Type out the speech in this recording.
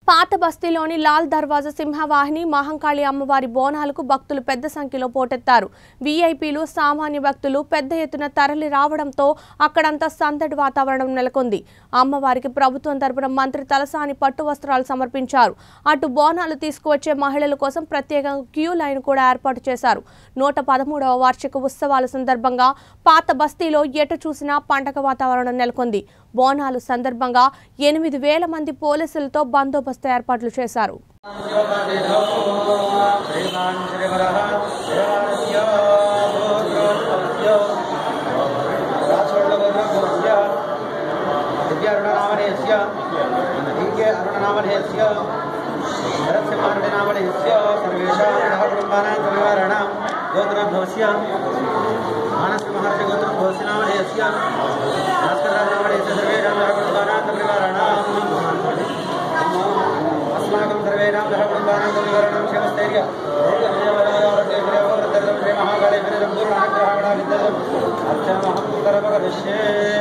పాత బస్తీలోని లాల్ దర్వాజా సింహవాహిని మహంకాళి అమ్మవారి బోనాలకు భక్తులు పెద్ద సంఖ్యలో పోటెత్తారు. వీఐపీలు సామాన్య భక్తులు పెద్ద ఎత్తున తరలి రావడంతో అక్కడంతా సందడి వాతావరణం నెలకొంది. అమ్మవారికి ప్రభుత్వం తరపున మంత్రి తలసాని పట్టు వస్త్రాలు సమర్పించారు. అటు బోనాలు తీసుకువచ్చే మహిళల కోసం ప్రత్యేకంగా క్యూ లైన్ కూడా ఏర్పాటు చేశారు. 113వ వార్షిక ఉత్సవాల సందర్భంగా పాత బస్తీలో ఎటు చూసినా పండగ వాతావరణం నెలకొంది. బోనాలు సందర్భంగా 8,000 మంది పోలీసులతో బందోబస్తు ఏర్పాట్లు చేశారు. महाकाले